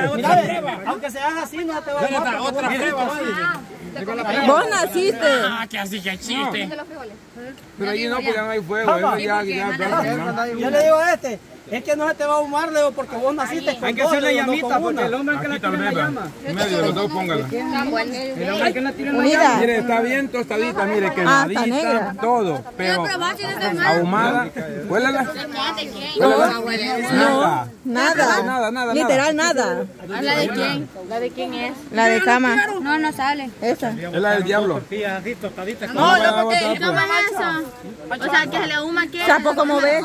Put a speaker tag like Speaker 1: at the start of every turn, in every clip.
Speaker 1: Aunque seas así, no te va a dar otra prueba.
Speaker 2: Vos naciste.
Speaker 3: Ah, que así que chiste.
Speaker 4: Pero allí no, porque ya no hay fuego.
Speaker 1: Yo le digo a este, es que no se te va a ahumar, Leo, porque vos naciste con
Speaker 5: hay que hacerle llamita, porque el hombre que la tiene la llama.
Speaker 4: Medio de los dos, póngala.
Speaker 5: El hombre que la tiene la
Speaker 2: Unida.
Speaker 5: llama.
Speaker 4: Mire, está bien tostadita, mire, quemadita, todo. Pero ahumada, huélala.
Speaker 2: No, nada.
Speaker 4: Nada.
Speaker 2: Literal, nada.
Speaker 6: ¿La de quién? ¿La de quién es?
Speaker 2: La de cama.
Speaker 6: No, no sale.
Speaker 2: Esa.
Speaker 4: Es la del diablo.
Speaker 1: así tostadita.
Speaker 6: No, yo porque no me eso. O sea, que se le ahuma aquí.
Speaker 2: Chapo, ¿cómo ves?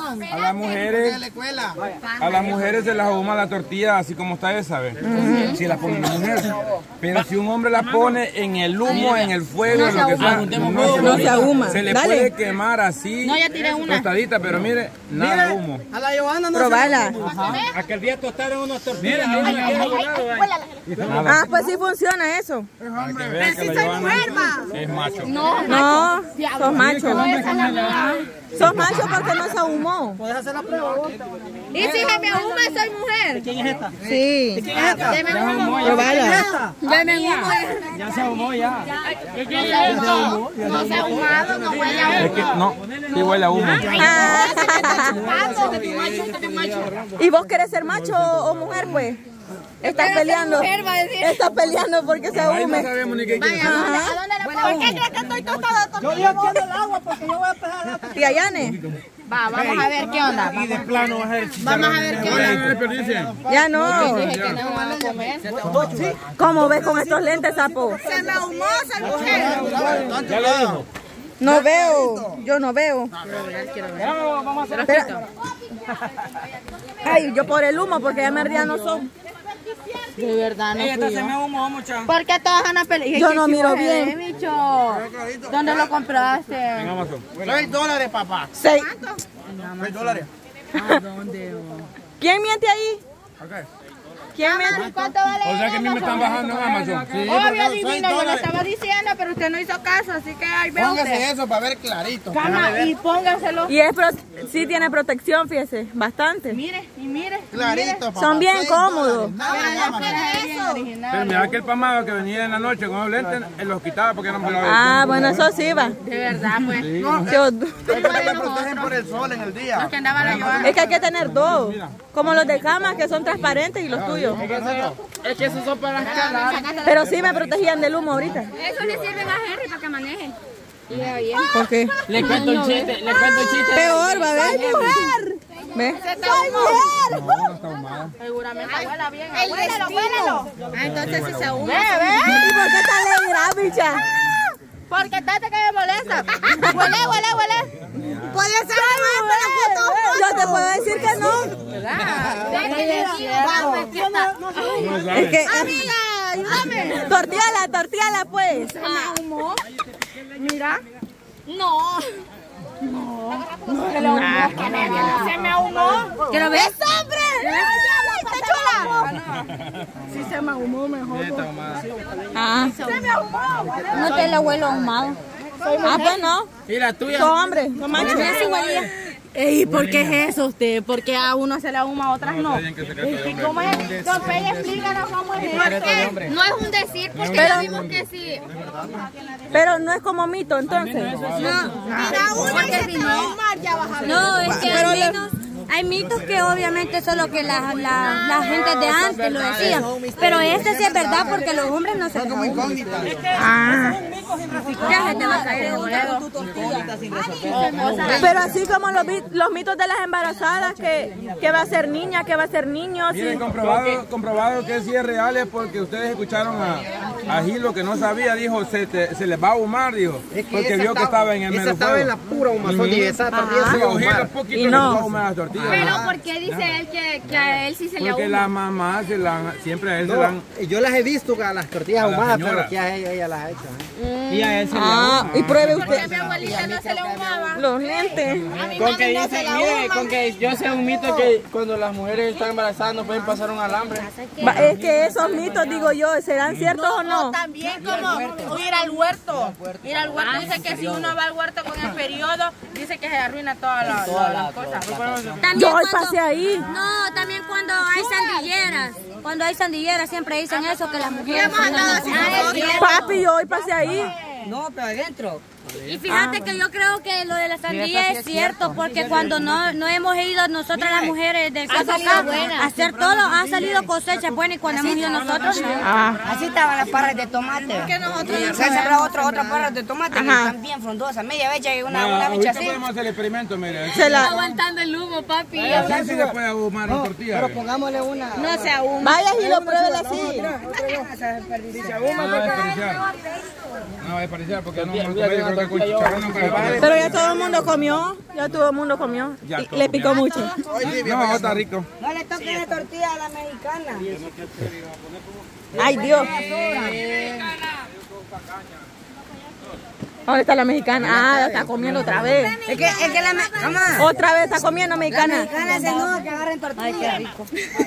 Speaker 4: A las mujeres se las ahuma la tortilla así como está esa, ¿ves? Si la pone una mujer. Pero si un hombre la pone en el humo, en el fuego, en lo que sea,
Speaker 2: No se ahuma.
Speaker 4: se le
Speaker 2: Dale.
Speaker 4: puede quemar así,
Speaker 6: No, ya tiré una.
Speaker 4: tostadita, pero mire, nada de humo.
Speaker 1: A la Johanna no
Speaker 2: Probala.
Speaker 1: Aquel día tostaron unos tortillas.
Speaker 2: Ah, pues sí funciona eso.
Speaker 4: Para que vea que la Johanna es macho.
Speaker 2: No, sos macho. Sos macho porque no se ahumó.
Speaker 1: ¿Puedes hacer la prueba vos?
Speaker 6: Y si se me ahuma, soy mujer.
Speaker 1: ¿Quién es esta?
Speaker 2: Sí.
Speaker 1: ¿Quién es esta?
Speaker 6: Deme humo.
Speaker 2: Probala.
Speaker 6: Deme humo.
Speaker 1: Ya se ahumó ya.
Speaker 6: No se ha ahumado, no huele a
Speaker 4: Es que no, sí huele a humo.
Speaker 2: ¿Y vos querés ser macho o mujer, pues? Estás peleando. Estás peleando porque se
Speaker 4: Ahí no
Speaker 2: ahume.
Speaker 4: sabemos ni qué quiere.
Speaker 6: ¿Por qué crees que estoy tostada?
Speaker 1: Yo digo aquí en el agua porque yo voy a empezar a...
Speaker 2: Tía Yane,
Speaker 6: Va, vamos a ver qué onda.
Speaker 1: Y de plano vas a ver.
Speaker 6: Vamos a ver qué onda.
Speaker 2: ya no.
Speaker 6: Dije que no van a comer.
Speaker 2: ¿Cómo ves con estos lentes, sapo?
Speaker 6: Se me ahumó, soy mujer.
Speaker 1: Ya lo dijo.
Speaker 2: No veo. Yo no veo.
Speaker 1: Vamos a hacer
Speaker 2: Pero- Ay, yo por el humo porque ya me no son.
Speaker 6: De verdad, no
Speaker 1: Esta
Speaker 6: fui
Speaker 1: se
Speaker 6: yo.
Speaker 1: me ahumó mucha.
Speaker 6: ¿Por qué todas van a pelear?
Speaker 2: Yo no miro bien.
Speaker 6: Bicho. ¿Dónde lo compraste?
Speaker 4: En Amazon.
Speaker 1: $6, papá.
Speaker 2: 6.
Speaker 1: $6.
Speaker 6: ¿A dónde?
Speaker 2: ¿Quién miente ahí? ¿Quién miente?
Speaker 6: ¿Cuánto vale?
Speaker 4: O sea que a mí me están bajando en Amazon. Sí.
Speaker 6: Obvio, divino, yo lo estaba diciendo, pero usted no hizo caso, así que ahí veo usted.
Speaker 1: Póngase eso para ver clarito.
Speaker 6: Cama, y póngaselo.
Speaker 2: Y sí tiene protección, fíjese, bastante.
Speaker 6: Mire, y mire.
Speaker 1: Clarito, papá.
Speaker 2: Son bien cómodos.
Speaker 4: Pero mira aquel pamado que venía en la noche con los lentes, él los quitaba porque no me lo
Speaker 2: Ah, bueno, eso sí va.
Speaker 6: De verdad, pues.
Speaker 2: Yo-
Speaker 1: Protegen por el sol en el día.
Speaker 6: Los que andaban la llevando.
Speaker 2: Es que hay que tener dos. Como los de cama que son transparentes y los tuyos.
Speaker 5: Es que esos son para escalar.
Speaker 2: Pero sí me protegían del humo ahorita.
Speaker 6: Eso le sirve a Henry para que maneje.
Speaker 2: ¿Por qué?
Speaker 5: Le cuento un chiste,
Speaker 2: Peor, va a ver. ¿Ves?
Speaker 6: Seguramente huela bien. Huélalo. Ah, entonces si se ahuma.
Speaker 2: ¿Y por qué está alegre, bicha?
Speaker 6: Porque tanto que me molesta. Huele. Puede ser
Speaker 2: Yo te puedo decir que no. Es que,
Speaker 6: Amiga, ayúdame.
Speaker 2: tortíala pues.
Speaker 6: Se me ahumó. Mira. No. Se me ahumó. ¿Quiero ver? ¡Es hombre!
Speaker 2: Si se me ahumó mejor.
Speaker 6: Ah.
Speaker 2: Se me ahumó.
Speaker 6: No te lo huelo ahumado.
Speaker 2: Ah, pues no.
Speaker 5: Y la tuya.
Speaker 2: Son hombres, son machos.
Speaker 6: ¿Y por qué es eso usted? Porque a uno se le ahuma, a otras no. ¿Y cómo es? Don Pérez, explícanos cómo es eso.
Speaker 7: No es un decir, porque
Speaker 2: Pero-
Speaker 7: ya vimos que sí.
Speaker 2: Pero no es como mito, entonces.
Speaker 7: Porque si no,
Speaker 6: No, es que hay mitos que obviamente solo que la gente de antes lo decían. Pero este sí es verdad porque los hombres no se les ahuma. Ya se te va a caer el huevo.
Speaker 2: Pero así como los mitos de las embarazadas, que va a ser niña, que va a ser niño. Sí.
Speaker 4: Miren, comprobado que sí es real es porque ustedes escucharon a Gilo que no sabía, dijo, se les va a ahumar, dijo, porque vio que estaba en el mero
Speaker 1: Esa estaba en la pura humazón y esa tortilla se
Speaker 4: Sí,
Speaker 1: iba a
Speaker 4: Gilo
Speaker 1: ahumar.
Speaker 4: poquito
Speaker 2: Y
Speaker 4: le
Speaker 2: no.
Speaker 4: va a ahumar las tortillas.
Speaker 7: pero ¿por qué dice él que a él sí se le
Speaker 4: Porque
Speaker 7: ahuma?
Speaker 4: las mamás siempre a él se
Speaker 1: No,
Speaker 4: la han...
Speaker 1: yo las he visto a las tortillas
Speaker 4: A la
Speaker 1: ahumadas,
Speaker 4: señora.
Speaker 1: pero aquí a ella las ha hecho. Y a él se le
Speaker 2: Y pruebe
Speaker 7: Porque a
Speaker 2: usted
Speaker 7: mi abuelita no se le ahumaba.
Speaker 2: los lentes.
Speaker 5: Con que dice, mire, con que yo sé un mito que cuando las mujeres están embarazadas no pueden pasar un alambre.
Speaker 2: Es que esos mitos, digo yo, ¿serán ciertos o no? no.
Speaker 8: También como ir al huerto. Ir al huerto dice que si uno va al huerto con el periodo, dice que se arruina todas las cosas.
Speaker 2: Yo hoy pasé ahí.
Speaker 6: No, también cuando hay sandilleras. Cuando hay sandilleras siempre dicen eso, que las mujeres...
Speaker 2: Papi, yo hoy pasé ahí.
Speaker 1: No, pero adentro.
Speaker 6: Y fíjate que yo creo que lo de la sandía es cierto, porque cuando no hemos ido nosotras las mujeres del campo acá a hacer todo, ha salido cosechas buenas y cuando hemos ido nosotros no.
Speaker 1: Así estaban las parras de tomate. Se han sembrado otras parras de tomate que están bien frondosas. Media vez llegué una bicha así.
Speaker 4: Podemos hacer el experimento, mire.
Speaker 6: Aguantando el humo, papi.
Speaker 4: Así se le puede ahumar una tortilla.
Speaker 1: Pero pongámosle una.
Speaker 6: No se ahuma.
Speaker 2: Vaya y lo pruébele así.
Speaker 4: No va a desperdiciar porque no vamos a comer, creo que con chicharrón no para.
Speaker 2: Pero ya todo el mundo comió. Ya todo el mundo comió. Y le picó mucho.
Speaker 4: No, está rico.
Speaker 1: No le toquen la tortilla a la mexicana.
Speaker 2: Ay, Dios. ¿Dónde está la mexicana? Ah, la está comiendo otra vez.
Speaker 1: Es que la mexicana.
Speaker 2: Otra vez está comiendo mexicana.
Speaker 1: La mexicana se enoja que agarren tortilla. Ay, qué rico.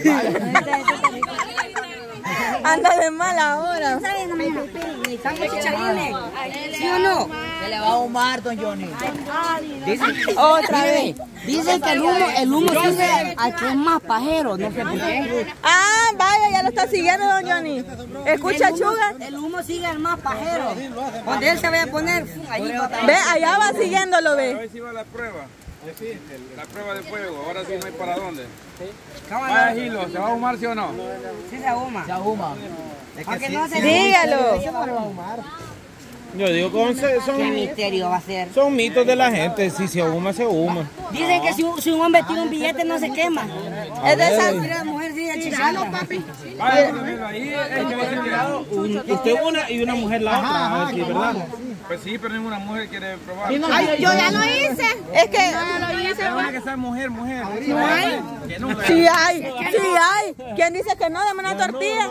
Speaker 2: Anda de mala ahora.
Speaker 1: ¿Están los chicharines? ¿Sí o no? Se le va a ahumar, don Johnny.
Speaker 2: Otra vez.
Speaker 1: Dicen que el humo sigue al que es más pajero, no sé por qué.
Speaker 2: Ah, vaya, ya lo está siguiendo, don Johnny. Escucha, Chuga.
Speaker 1: El humo sigue al más pajero. Donde él se vaya a poner, ahí va.
Speaker 2: Ve, allá va siguiéndolo,
Speaker 4: A
Speaker 2: ve.
Speaker 4: ver si va la prueba. La prueba de fuego. Ahora sí no hay para dónde. Vaya, Gilo, ¿se va a ahumar sí o no?
Speaker 1: Sí se ahuma. Se ahuma.
Speaker 2: Dígalo.
Speaker 5: Yo digo que
Speaker 1: ¿Qué misterio va a ser?
Speaker 5: son mitos de la gente. Si se ahuma, se ahuma.
Speaker 1: Dicen que si un hombre tiene un billete no se quema.
Speaker 2: Es de esa.
Speaker 1: Mira, la mujer sigue chicharro, papi.
Speaker 4: Vaya, ahí hay que ver cuidado.
Speaker 5: Usted una y una mujer la otra. A ver si es verdad.
Speaker 4: Pues sí, pero ninguna mujer quiere probar.
Speaker 7: Ay, yo ya lo hice.
Speaker 2: Es que
Speaker 4: Tiene que ser mujer.
Speaker 2: sí hay. ¿Quién dice que no? Dame una tortilla.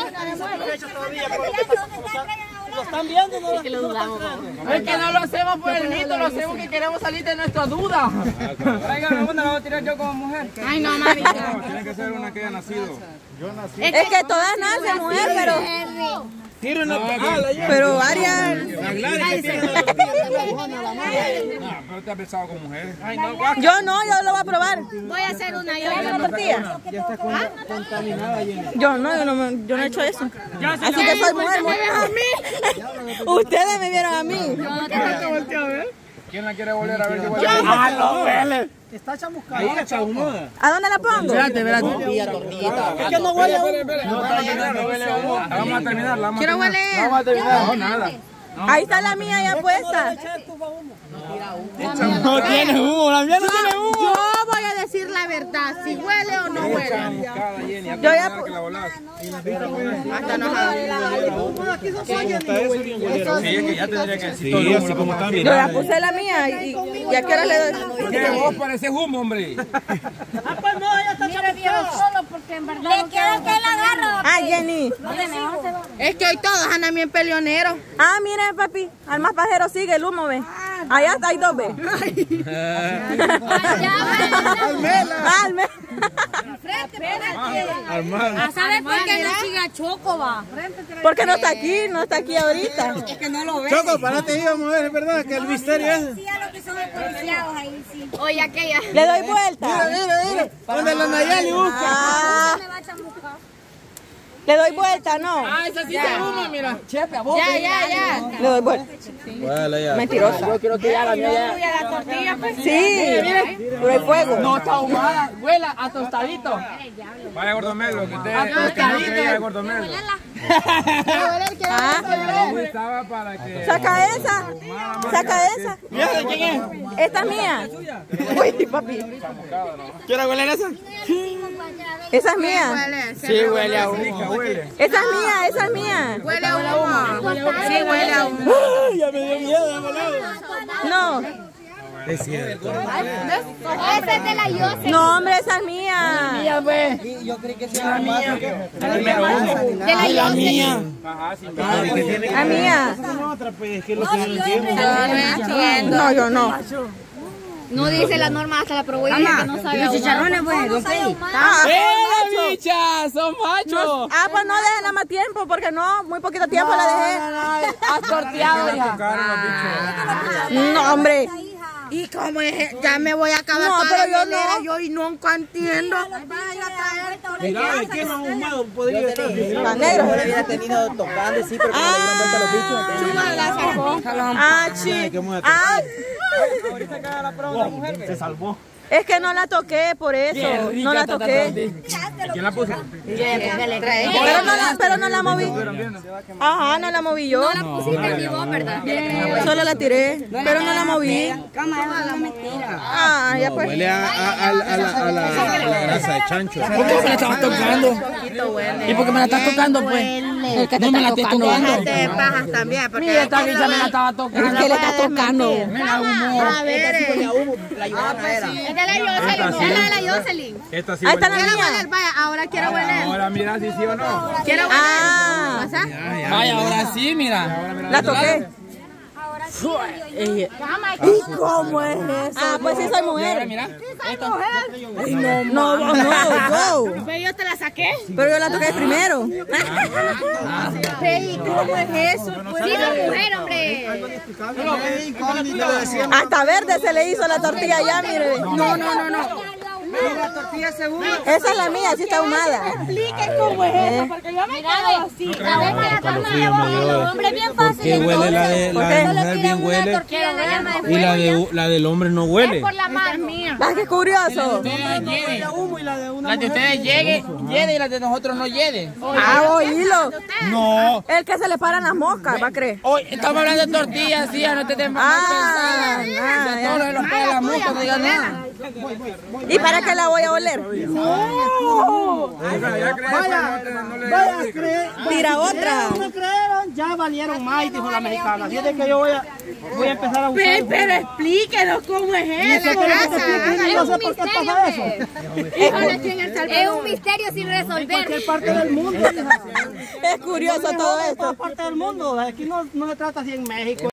Speaker 1: Lo están viendo, ¿no?
Speaker 5: Es que no lo hacemos por el mito, lo hacemos que queremos salir de nuestra duda.
Speaker 1: Tráigame una, la voy a tirar yo como mujer.
Speaker 7: Ay, no, mami.
Speaker 4: No, tiene que ser una que haya nacido.
Speaker 2: Es que todas nacen mujer, pero varias.
Speaker 4: Pero te has besado con mujeres.
Speaker 2: Yo no, yo lo voy a probar.
Speaker 7: Voy a hacer una yo.
Speaker 2: ¿Una tortilla? Yo no he hecho eso. Así que soy mujer. Ustedes me vieron a mí.
Speaker 4: ¿Quién la quiere volver a ver? Igual.
Speaker 1: Está chamuscada.
Speaker 5: Ahí está ahumada.
Speaker 2: ¿A dónde la pongo?
Speaker 1: Es que no huele a humo.
Speaker 4: Vamos a terminar.
Speaker 7: Quiero huele.
Speaker 4: No, nada.
Speaker 2: Ahí está la mía ya puesta.
Speaker 5: No tiene humo, la mía no tiene humo.
Speaker 7: Yo voy a decir la verdad, si huele o no huele.
Speaker 2: Yo ya
Speaker 7: Hasta no
Speaker 4: Sí, es que ya tendría que decir.
Speaker 5: Sí, así como está,
Speaker 2: yo
Speaker 5: mira.
Speaker 2: ya puse la mía y a qué hora le doy.
Speaker 4: Porque vos pareces humo, hombre.
Speaker 1: Pues no, ella está chamuscada.
Speaker 6: Solo porque en verdad le queda que la agarro.
Speaker 2: Ah, Jenny.
Speaker 7: Es que hoy todos andan bien peleoneros.
Speaker 2: Ah, miren, papi. Al más pajero sigue el humo, ve. Allá hay dos, ve. Alme.
Speaker 6: ¿Sabes por qué no sigue a Choco, va?
Speaker 2: Porque no está aquí ahorita.
Speaker 1: Es que no lo ve.
Speaker 5: Choco, para te íbamos a ver, es verdad que el misterio es.
Speaker 6: Sí, a lo que son los policiados ahí, sí.
Speaker 7: Oye, aquella.
Speaker 2: Le doy vuelta.
Speaker 5: Mira. Donde la Nayeli busca.
Speaker 2: Ah, le doy vuelta, ¿no?
Speaker 5: Ah, esa sí se ahuma, mira.
Speaker 1: Chepe, a vos.
Speaker 7: Ya.
Speaker 2: Le doy vuelta. Mentirosa.
Speaker 5: Yo quiero que ya la mía
Speaker 6: La tortilla, pues.
Speaker 2: Sí, pero hay fuego.
Speaker 5: no está ahumada. Huela a tostadito.
Speaker 4: Vaya, Gordomelo, que usted es Gordomelo. Estaba para que...
Speaker 2: Saca esa.
Speaker 5: ¿Ya de quién es?
Speaker 2: Esta es mía. Uy, papi.
Speaker 5: ¿Quiere hueler esa?
Speaker 2: Esa es mía.
Speaker 5: Sí, huele a humo.
Speaker 2: Esa es mía.
Speaker 7: Huele a humo. Sí, huele a humo.
Speaker 5: Ya me dio miedo, volado.
Speaker 2: No.
Speaker 5: Es cierto.
Speaker 7: Esa es de la Yose.
Speaker 2: No, hombre, esa es mía.
Speaker 1: Yo creí que era la mía.
Speaker 7: De la
Speaker 5: mía.
Speaker 2: La mía.
Speaker 5: Otra, pues, es que lo que yo no entiendo.
Speaker 2: No, yo no.
Speaker 6: No dice la norma hasta la prohibida que no sabe.
Speaker 1: Los chicharrones, pues, don Pei.
Speaker 5: bicha! ¡Son machos!
Speaker 2: Pues no dejen nada más tiempo, porque no, muy poquito tiempo la dejé.
Speaker 5: Has torteado, hija.
Speaker 2: No, hombre.
Speaker 7: ¿Y cómo es? Ya me voy a acabar
Speaker 2: No,
Speaker 7: toda
Speaker 2: pero
Speaker 7: la
Speaker 2: yo
Speaker 7: hielera,
Speaker 2: no.
Speaker 7: yo y nunca entiendo.
Speaker 9: Mira, ¿de qué más ahumado podría estar?
Speaker 2: Está negro.
Speaker 9: Yo le hubiera tenido tocando, sí, pero como le dieron vuelta a los bichos.
Speaker 7: Chuma la sacó.
Speaker 9: Ahorita que haga la prueba la mujer, se salvó.
Speaker 2: Es que no la toqué, por eso. No la toqué.
Speaker 4: ¿Quién la puso?
Speaker 2: Pero no la moví. Ajá, no la moví yo.
Speaker 6: No la pusiste ni vos, ¿verdad?
Speaker 2: Solo la tiré, pero no la moví. Ah, ya pues.
Speaker 9: Huele a la grasa de chancho.
Speaker 5: ¿Por qué me la estabas tocando? ¿Y por qué me la estás tocando, pues? No me la estés tocando.
Speaker 7: De pajas también. Porque
Speaker 5: Mira, esta bicha me la estaba tocando.
Speaker 2: ¿Qué le estás tocando?
Speaker 5: Me la humó.
Speaker 7: a ver,
Speaker 9: La Johanna era.
Speaker 6: Es de la Jocelyn. Es la de la Jocelyn.
Speaker 4: Esta sí
Speaker 2: Ahí está la
Speaker 7: quiero
Speaker 2: mía.
Speaker 7: hueler, vaya, ahora quiero hueler.
Speaker 4: Ahora mira si sí o no.
Speaker 7: Quiero hueler.
Speaker 2: Ah,
Speaker 5: Vaya, ahora sí, mira.
Speaker 2: la toqué.
Speaker 6: Ahora
Speaker 2: ¿Y cómo es eso? Ah, pues sí soy mujer.
Speaker 5: Mira.
Speaker 2: No, wow.
Speaker 7: Pero yo te la saqué.
Speaker 2: Pero yo la toqué primero.
Speaker 7: Hey, ¿cómo es eso? Pues,
Speaker 6: sí, la mujer, hombre.
Speaker 2: Hasta verde se le hizo la tortilla ya, mire.
Speaker 7: no.
Speaker 2: Esa es la mía, sí está ahumada.
Speaker 7: Explique cómo es eso, porque yo me quedo así.
Speaker 6: La deja la toma de los hombres bien fácil.
Speaker 9: Que huele la de la mujer bien huele y la del hombre no huele.
Speaker 6: Por la más mía.
Speaker 2: Ah, qué curioso.
Speaker 5: Las de ustedes llegue y las de nosotros no lleguen.
Speaker 2: Ah, oílo.
Speaker 9: No.
Speaker 2: El que se le paran las moscas, va a creer.
Speaker 5: Hoy estamos hablando de tortillas, sí, no te den más pensada. De todo lo de los pelos de la mosca, no digas nada.
Speaker 2: ¿Y para qué la voy a oler? Tira otra.
Speaker 9: No me creyeron, ya valieron más, dijo la mexicana. Así es de que yo voy a empezar a usar.
Speaker 7: Pero explíquenos cómo es eso.
Speaker 6: Es un misterio sin resolver.
Speaker 9: Cualquier parte del mundo.
Speaker 2: Es curioso todo esto.
Speaker 9: Parte del mundo. Aquí no se trata así en México.